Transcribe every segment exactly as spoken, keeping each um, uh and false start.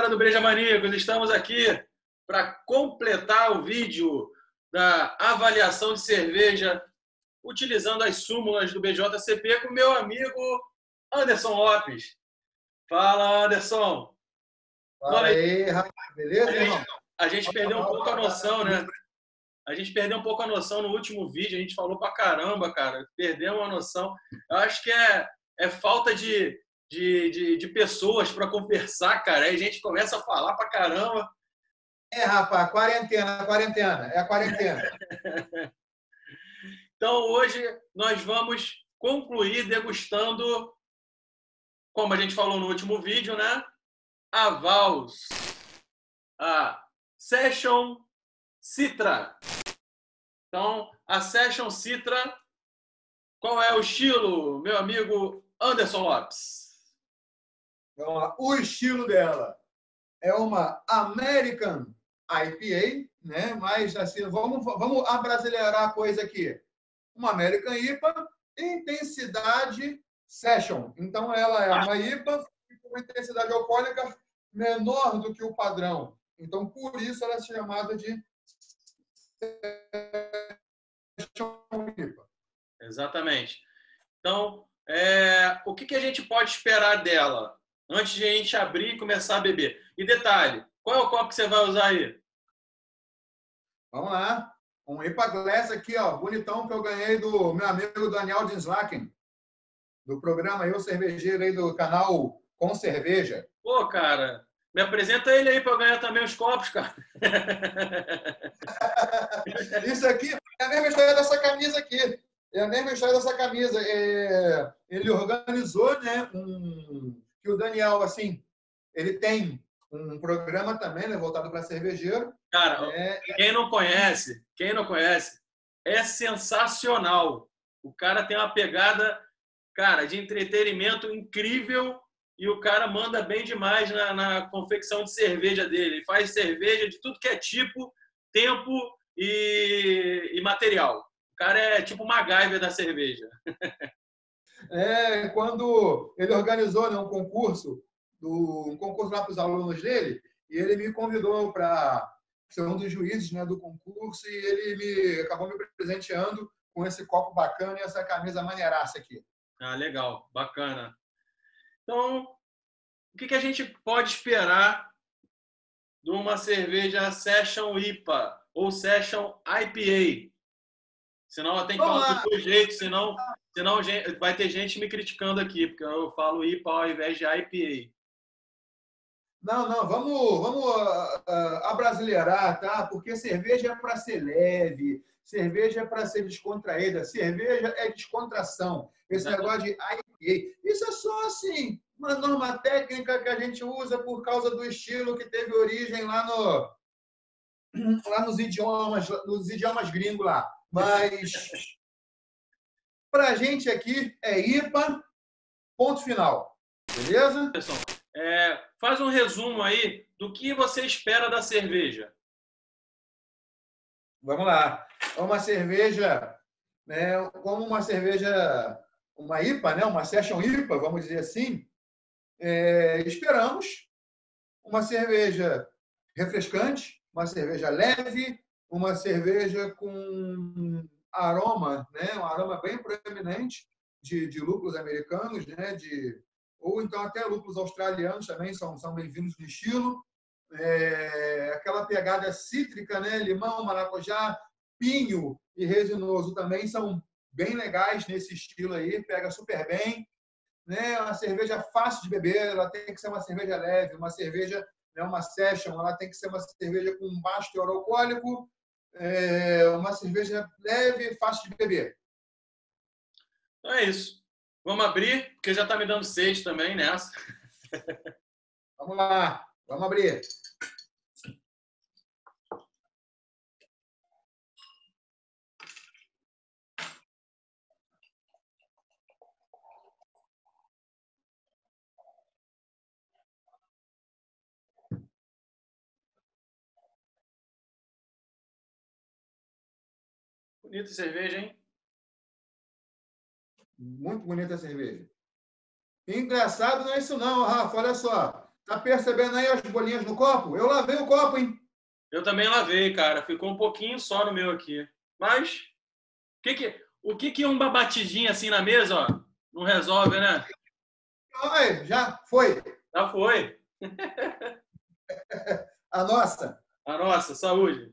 galera do Breja Maníacos, estamos aqui para completar o vídeo da avaliação de cerveja utilizando as súmulas do B J C P com meu amigo Anderson Lopes. Fala, Anderson. Fala aí, rapaz. Beleza, a gente, irmão? a gente perdeu um pouco a noção, né? A gente perdeu um pouco a noção no último vídeo, a gente falou pra caramba, cara. Perdemos a noção. Eu acho que é, é falta de, de, de, de pessoas para conversar, cara. Aí a gente começa a falar pra caramba. É, rapaz, quarentena, quarentena. É a quarentena. Então, hoje nós vamos concluir degustando, como a gente falou no último vídeo, né? A Vals, a Session Citra. Então, a Session Citra, qual é o estilo, meu amigo Anderson Lopes? Vamos lá. O estilo dela é uma American I P A, né? Mas assim, vamos, vamos abrasileirar a coisa aqui. Uma American I P A, intensidade Session. Então, ela é uma I P A com uma intensidade alcoólica menor do que o padrão. Então, por isso ela é chamada de Session I P A. Exatamente. Então, é, o que, que a gente pode esperar dela antes de a gente abrir e começar a beber? E detalhe, qual é o copo que você vai usar aí? Vamos lá. Um I P A Glass aqui, ó, bonitão, que eu ganhei do meu amigo Daniel Dinslaken, do programa aí, o cervejeiro aí do canal Com Cerveja. Pô, cara, me apresenta ele aí para eu ganhar também os copos, cara. Isso aqui é a mesma história dessa camisa aqui. É a mesma história dessa camisa. É... Ele organizou, né, um... que o Daniel, assim, ele tem um programa também, né, voltado para cervejeiro. Cara, é... quem não conhece, quem não conhece, é sensacional. O cara tem uma pegada, cara, de entretenimento incrível e o cara manda bem demais na, na confecção de cerveja dele. Ele faz cerveja de tudo que é tipo, tempo e, e material. O cara é tipo o MacGyver da cerveja. É, quando ele organizou, né, um concurso, do, um concurso lá para os alunos dele, e ele me convidou para ser um dos juízes, né, do concurso, e ele me acabou me presenteando com esse copo bacana e essa camisa maneiraça aqui. Ah, legal, bacana. Então, o que, que a gente pode esperar de uma cerveja Session I P A ou Session I P A? Senão ela tem que Vamos falar lá. do teu jeito, senão, senão vai ter gente me criticando aqui, porque eu falo I P A ao invés de I P A. Não, não, vamos, vamos uh, uh, abrasileirar, tá? Porque cerveja é para ser leve, cerveja é para ser descontraída, cerveja é descontração. Esse negócio de I P A, isso é só assim, uma norma técnica que a gente usa por causa do estilo que teve origem lá, no, lá nos idiomas, nos idiomas gringos lá. Mas para a gente aqui é I P A, ponto final. Beleza? Pessoal, é, faz um resumo aí do que você espera da cerveja. Vamos lá. É uma cerveja, né, como uma cerveja, uma I P A, né, uma Session I P A, vamos dizer assim. É, esperamos uma cerveja refrescante, uma cerveja leve, uma cerveja com aroma, né, um aroma bem proeminente de, de lúpulos americanos, né, de, ou então até lúpulos australianos também são, são bem-vindos no estilo. É, aquela pegada cítrica, né? Limão, maracujá, pinho e resinoso também são bem legais nesse estilo aí, pega super bem, né? Uma cerveja fácil de beber, ela tem que ser uma cerveja leve, uma cerveja, né, uma session, ela tem que ser uma cerveja com baixo teor alcoólico, é, uma cerveja leve, fácil de beber. Então é isso. Vamos abrir, porque já está me dando sede também nessa. Vamos lá, vamos abrir. Bonita cerveja, hein? Muito bonita a cerveja. Engraçado não é isso não, Rafa, olha só. Tá percebendo aí as bolinhas no copo? Eu lavei o copo, hein? Eu também lavei, cara. Ficou um pouquinho só no meu aqui. Mas, o que que, o que que uma batidinha assim na mesa, ó, não resolve, né? Ai, já foi. Já foi. A nossa. A nossa, saúde.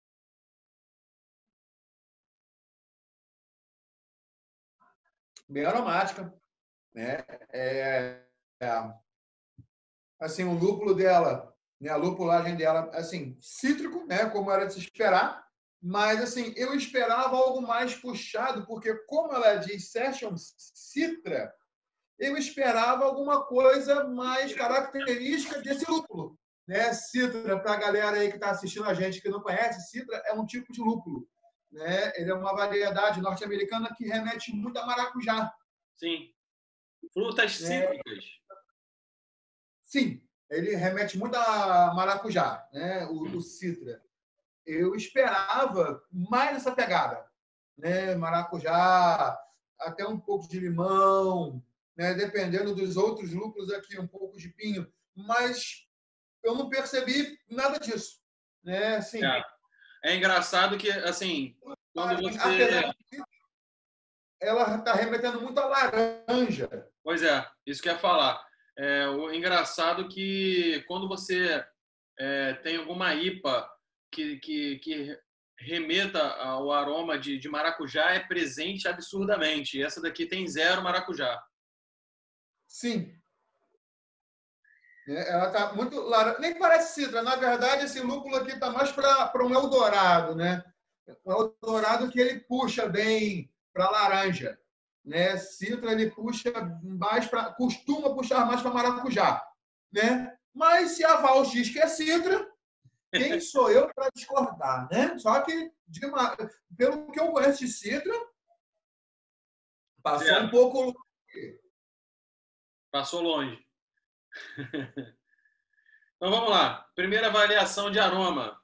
Bem aromática, né? É, é, assim, o lúpulo dela, né? A lupulagem dela, assim, cítrico, né? Como era de se esperar. Mas, assim, eu esperava algo mais puxado, porque como ela diz Session Citra, eu esperava alguma coisa mais característica desse lúpulo. Né? Citra, para a galera aí que está assistindo a gente que não conhece, citra é um tipo de lúpulo. Né? Ele é uma variedade norte-americana que remete muito a maracujá. Sim. Frutas Né? cítricas. Sim, ele remete muito a maracujá, né? o, o citra. Eu esperava mais essa pegada. Né? Maracujá, até um pouco de limão, né? Dependendo dos outros lúpulos aqui, um pouco de pinho, mas eu não percebi nada disso. Né? Assim, É. É engraçado que, assim, quando apesar você... de ela está remetendo muito a laranja. Pois é, isso que eu ia falar. É, o engraçado que quando você é, tem alguma I P A que, que, que remeta ao aroma de, de maracujá, é presente absurdamente. E essa daqui tem zero maracujá. Sim. Ela está muito laranja. Nem parece citra. Na verdade, esse lúpulo aqui está mais para um Eldorado, né? Um Eldorado que ele puxa bem para laranja. Né? Citra ele puxa mais para, costuma puxar mais para maracujá. Né? Mas se a Val diz que é citra, quem sou eu para discordar? Né? Só que, de uma, pelo que eu conheço de citra, passou Zero. um pouco. Passou longe. Então vamos lá. Primeira avaliação de aroma.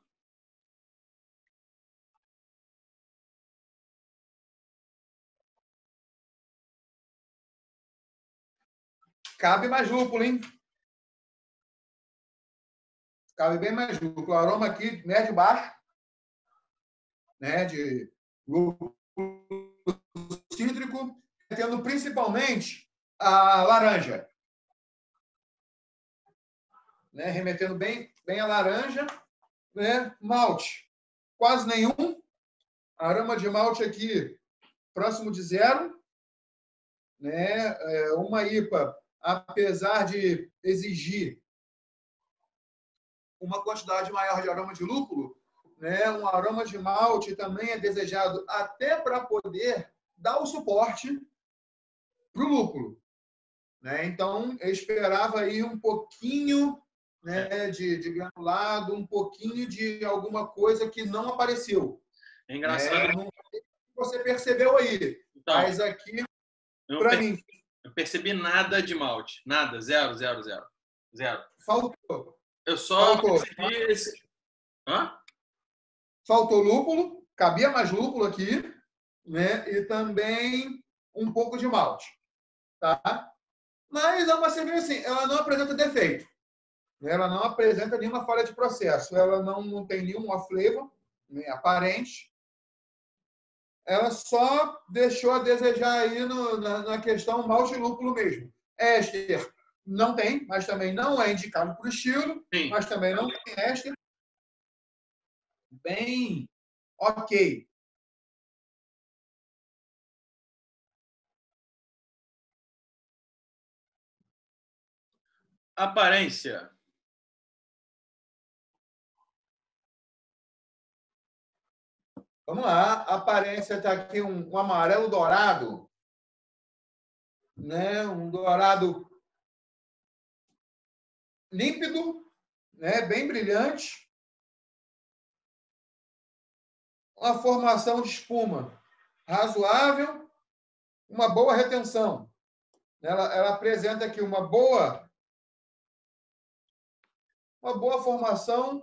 Cabe mais lúpulo, hein? Cabe bem mais lúpulo. O aroma aqui, médio baixo, né? De lúpulo cítrico, tendo principalmente a laranja. Né? Remetendo bem, bem a laranja. Né? Malte, quase nenhum. Aroma de malte aqui, próximo de zero. Né? É uma I P A, apesar de exigir uma quantidade maior de aroma de lúpulo, né? Um aroma de malte também é desejado até para poder dar o suporte para o lúpulo. Né? Então, eu esperava aí um pouquinho, né, de, de granulado, um pouquinho de alguma coisa que não apareceu. É engraçado. Né? Não sei se você percebeu aí, Então, mas aqui, eu para per- mim, eu percebi nada de malte. Nada. Zero, zero, zero. Zero. faltou. Eu só Faltou. percebi esse... Hã? Faltou lúpulo, cabia mais lúpulo aqui, né? E também um pouco de malte. Tá? Mas é uma cerveja assim, ela não apresenta defeito. Ela não apresenta nenhuma falha de processo. Ela não, não tem nenhum off-flavor, né, aparente. Ela só deixou a desejar aí no, na, na questão malte e lúpulo mesmo. Éster não tem, mas também não é indicado por estilo, Sim. mas também não tem éster. Bem ok. Aparência. Vamos lá. A aparência está aqui um, um amarelo dourado. Né? Um dourado límpido, né? Bem brilhante. Uma formação de espuma razoável, uma boa retenção. Ela, ela apresenta aqui uma boa, uma boa formação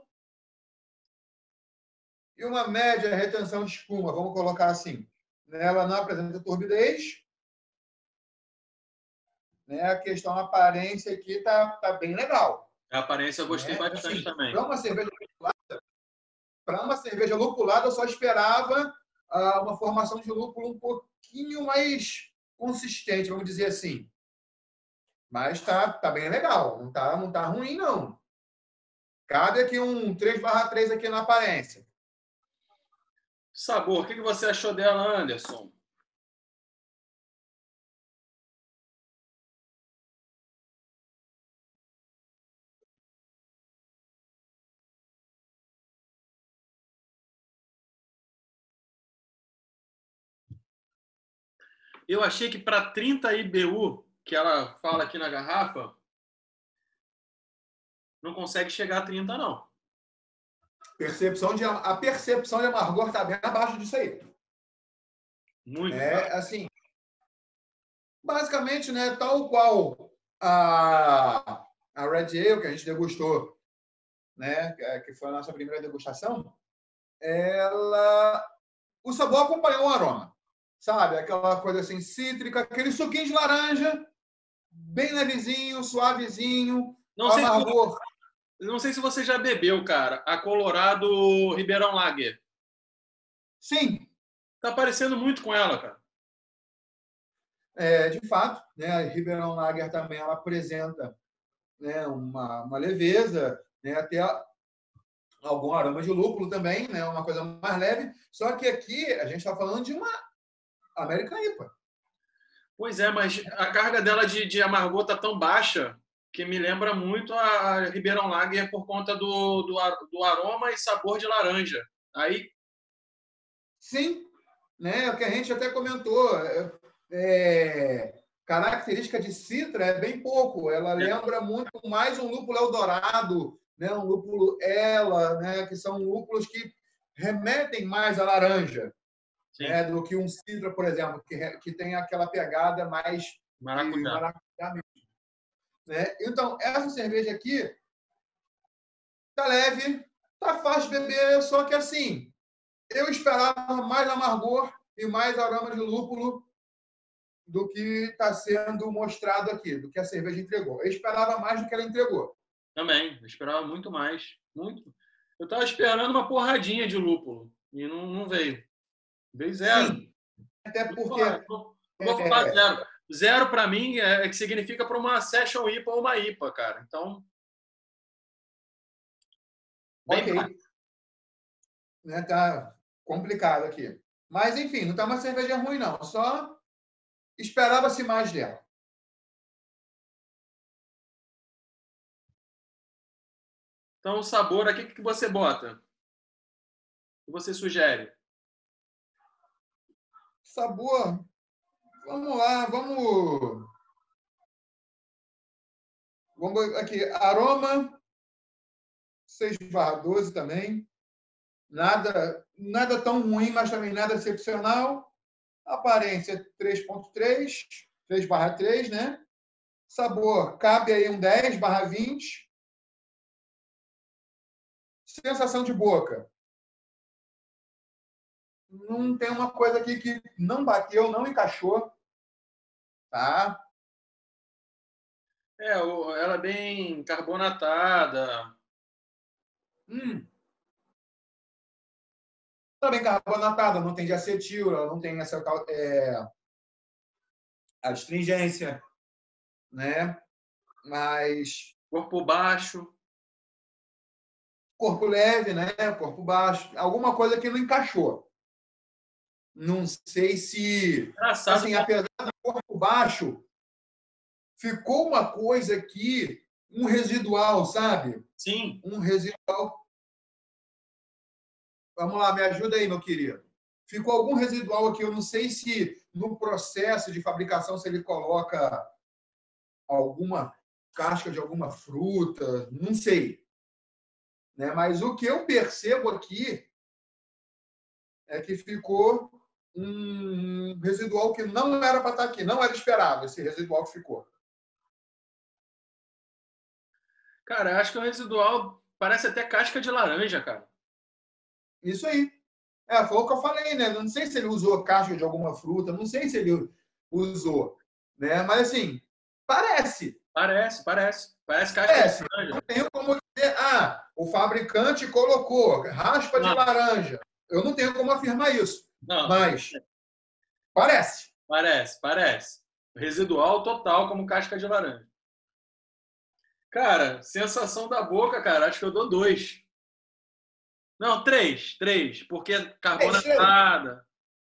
e uma média retenção de espuma, vamos colocar assim. Ela não apresenta turbidez. Né? A questão aparência aqui está tá bem legal. A aparência eu gostei né? bastante Assim, também. para uma cerveja para uma cerveja lupulada, eu só esperava ah, uma formação de lúpulo um pouquinho mais consistente, vamos dizer assim. Mas tá, tá bem legal, não tá, não tá ruim, não. Cabe aqui um três barra três aqui na aparência. Sabor, o que você achou dela, Anderson? Eu achei que para trinta I B U, que ela fala aqui na garrafa, não consegue chegar a trinta, não. Percepção de, a percepção de amargor está bem abaixo disso aí. Muito. É, assim, basicamente, né, tal qual a, a Red Ale, que a gente degustou, né, que foi a nossa primeira degustação, ela, o sabor acompanhou o aroma, sabe? Aquela coisa assim, cítrica, aquele suquinho de laranja, bem levezinho, suavezinho, Não sei, amargor. se, não sei se você já bebeu, cara, a Colorado Ribeirão Lager. Sim, Tá parecendo muito com ela, cara. é, de fato, né, a Ribeirão Lager também ela apresenta, né, uma, uma leveza, né, até algum aroma de lúpulo também, né, uma coisa mais leve. Só que aqui a gente está falando de uma American I P A. Pois é, mas a carga dela de, de amargor tá tão baixa que me lembra muito a Ribeirão Lager por conta do, do, do aroma e sabor de laranja. Aí, Sim, né, o que a gente até comentou, é, característica de citra é bem pouco. Ela lembra muito mais um lúpulo Eldorado, né, um lúpulo Ela, né, que são lúpulos que remetem mais à laranja, né, do que um citra, por exemplo, que, que tem aquela pegada mais de maracujá. maracujá mesmo, né? Então, essa cerveja aqui tá leve, tá fácil de beber, só que assim, eu esperava mais amargor e mais aroma de lúpulo do que está sendo mostrado aqui, do que a cerveja entregou. Eu esperava mais do que ela entregou. Também, eu esperava muito mais. Muito. Eu estava esperando uma porradinha de lúpulo e não, não veio. Veio zero. Sim, até Não porque... vou, não vou falar É, zero. Zero, para mim, é que significa para uma Session I P A ou uma I P A, cara. Então, bem baixo. ok. Né, tá complicado aqui. Mas, enfim, não está uma cerveja ruim, não. Só esperava-se mais dela. Então, o sabor aqui, o que você bota? O que você sugere? Sabor, vamos lá, vamos... Vamos aqui, aroma, seis barra doze também. Nada, nada tão ruim, mas também nada excepcional. Aparência, três ponto três, três barra três, né? Sabor, cabe aí um dez barra vinte. Sensação de boca. Não tem uma coisa aqui que não bateu, não encaixou. Tá? É, ela é bem carbonatada. Hum. Também carbonatada, não tem de acetil, ela não tem essa é, astringência, né? Mas Corpo baixo. corpo leve, né? Corpo baixo, alguma coisa que não encaixou. Não sei se, Engraçado. assim, apesar do corpo baixo, ficou uma coisa aqui, um residual, sabe? Sim. Um residual. Vamos lá, me ajuda aí, meu querido. Ficou algum residual aqui, eu não sei se no processo de fabricação se ele coloca alguma casca de alguma fruta, não sei. Né? Mas o que eu percebo aqui é que ficou um residual que não era para estar aqui, não era esperado esse residual que ficou. Cara, acho que o residual parece até casca de laranja, cara. Isso aí. É, foi o que eu falei, né? Não sei se ele usou casca de alguma fruta, não sei se ele usou, né? Mas assim, parece. Parece, parece. Parece casca Parece. de laranja. Não tenho como dizer, ah, o fabricante colocou raspa de Não. laranja. Eu não tenho como afirmar isso. Não, Mas parece. parece, parece. Residual total, como casca de laranja. Cara, sensação da boca, cara, acho que eu dou dois. Não, três, trrês, porque carbonatada.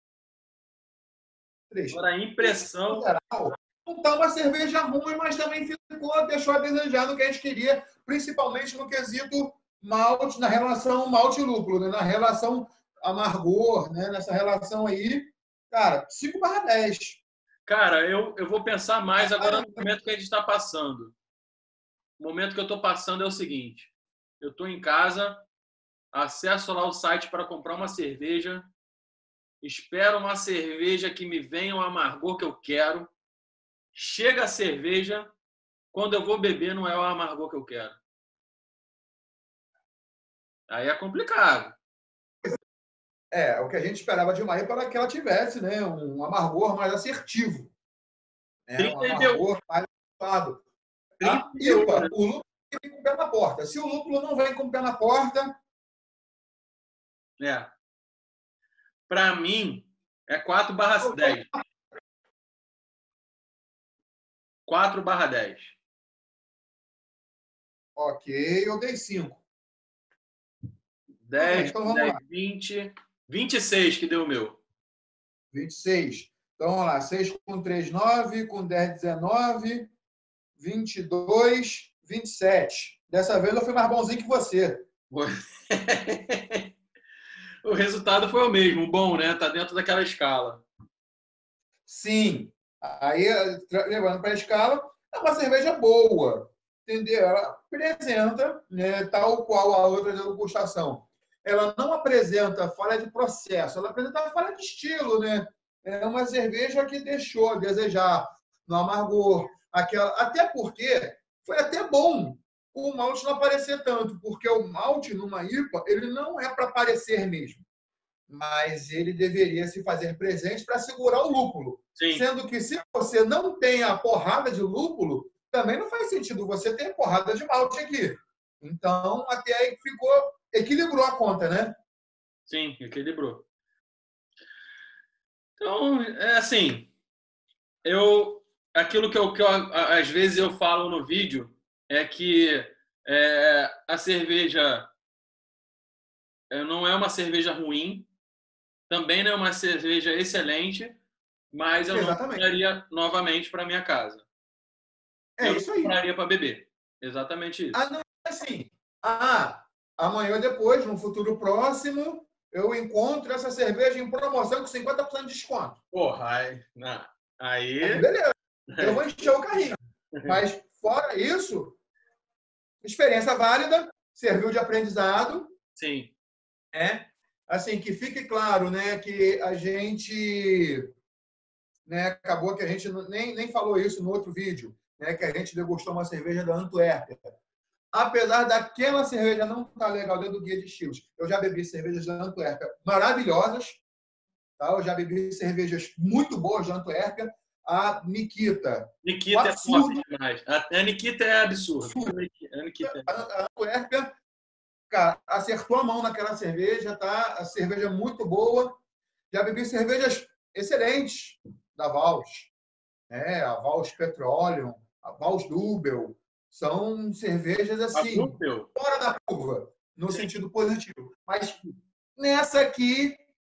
Três. Agora, a impressão. Não está uma cerveja ruim, mas também ficou, deixou a desejar no que a gente queria, principalmente no quesito malte, na relação malte-lúpulo, né? Na relação amargor, né? Nessa relação aí, cara, cinco barra dez. Cara, eu, eu vou pensar mais agora no momento que a gente está passando. O momento que eu estou passando é o seguinte: eu estou em casa, acesso lá o site para comprar uma cerveja, espero uma cerveja que me venha o amargor que eu quero. Chega a cerveja, quando eu vou beber não é o amargor que eu quero. Aí é complicado. É, o que a gente esperava de uma I P A era que ela tivesse, né, um amargor mais assertivo. Né, um amargor mais adequado. A I P A, o lúpulo vem com o pé na porta. Se o lúpulo não vem com o pé na porta... É. Para mim, é quatro barra dez. quatro barra dez. Ok, eu dei cinco. dez, então, vamos dez, lá. vinte, vinte e seis que deu o meu. vinte e seis. Então, vamos lá. seis com três, nove. Com dez, dezenove. vinte e dois, vinte e sete. Dessa vez eu fui mais bonzinho que você. O resultado foi o mesmo. Bom, né? Tá dentro daquela escala. Sim. Aí, levando para a escala, é uma cerveja boa. Entendeu? Ela apresenta, né, tal qual a outra de degustação. Ela não apresenta falha de processo, ela apresenta falha de estilo, né? É uma cerveja que deixou a desejar no amargor. Aquela, até porque foi até bom o malte não aparecer tanto, porque o malte numa I P A ele não é para aparecer mesmo, mas ele deveria se fazer presente para segurar o lúpulo. Sim. Sendo que se você não tem a porrada de lúpulo, também não faz sentido você ter porrada de malte aqui. Então, até aí ficou, equilibrou a conta, né? Sim, equilibrou. Então, é assim, eu, aquilo que eu, que eu às vezes eu falo no vídeo é que é, a cerveja não é uma cerveja ruim, também não é uma cerveja excelente, mas eu não Exatamente. compraria novamente para minha casa. É eu isso não aí. compraria para beber. Exatamente isso. Ah, não, assim, ah, amanhã ou depois, num futuro próximo, eu encontro essa cerveja em promoção com cinquenta por cento de desconto. Porra, aí... Não. Aí... Aí, beleza. Eu vou encher o carrinho. Mas, fora isso, experiência válida, serviu de aprendizado. Sim. É, assim, que fique claro, né, que a gente, né, acabou que a gente nem, nem falou isso no outro vídeo, né, que a gente degustou uma cerveja da Antuérpia. Apesar daquela cerveja não estar legal dentro do guia de estilos, eu já bebi cervejas da Antuérpia maravilhosas, tá? Eu já bebi cervejas muito boas da Antuérpia. A Nikita. Nikita um é forte demais. A Nikita é absurda. A, Nikita é... a Antuérpia, cara, acertou a mão naquela cerveja, tá? A cerveja é muito boa. Já bebi cervejas excelentes da Vals, né? A Vals Petroleum, a Vals Dubel. São cervejas assim, fora da curva, no Sim. sentido positivo. Mas nessa aqui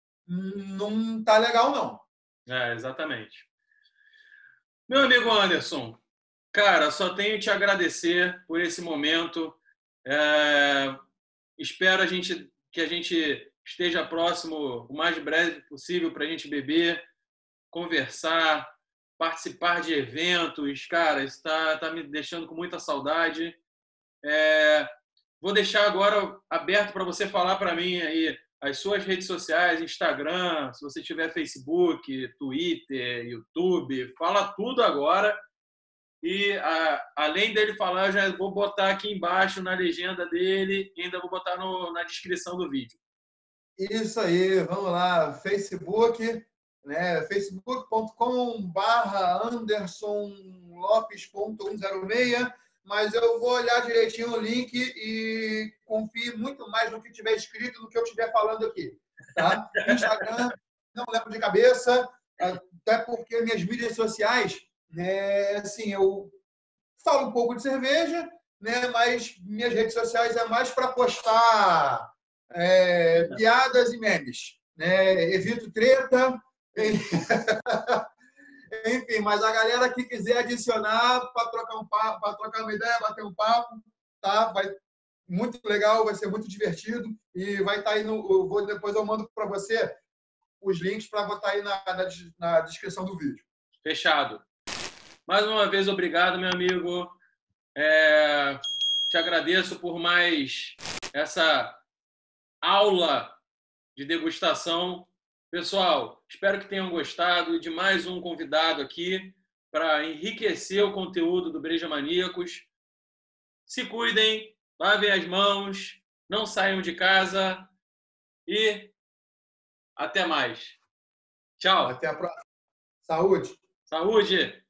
não tá legal, não. É, exatamente. Meu amigo Anderson, cara, só tenho te agradecer por esse momento. É... Espero a gente, que a gente esteja próximo o mais breve possível para a gente beber, conversar, participar de eventos. Cara, isso está tá me deixando com muita saudade. É... Vou deixar agora aberto para você falar para mim aí as suas redes sociais, Instagram, se você tiver Facebook, Twitter, YouTube, fala tudo agora. E a, além dele falar, eu já vou botar aqui embaixo na legenda dele e ainda vou botar no, na descrição do vídeo. Isso aí, vamos lá. Facebook, né? facebook ponto com barra anderson lopes ponto cento e seis, mas eu vou olhar direitinho o link e confio muito mais no que tiver escrito do que eu estiver falando aqui. Tá? Instagram, não lembro de cabeça, até porque minhas mídias sociais, né, assim, eu falo um pouco de cerveja, né, mas minhas redes sociais é mais para postar é, piadas e memes. Né? Evito treta. Enfim, mas a galera que quiser adicionar para trocar um papo, para trocar uma ideia, bater um papo, tá? Vai muito legal, vai ser muito divertido e vai estar aí no, eu vou depois eu mando para você os links para botar aí na, na, na descrição do vídeo. Fechado. Mais uma vez, obrigado, meu amigo. É, te agradeço por mais essa aula de degustação. Pessoal, espero que tenham gostado de mais um convidado aqui para enriquecer o conteúdo do Breja Maníacos. Se cuidem, lavem as mãos, não saiam de casa e até mais. Tchau. Até a próxima. Saúde. Saúde.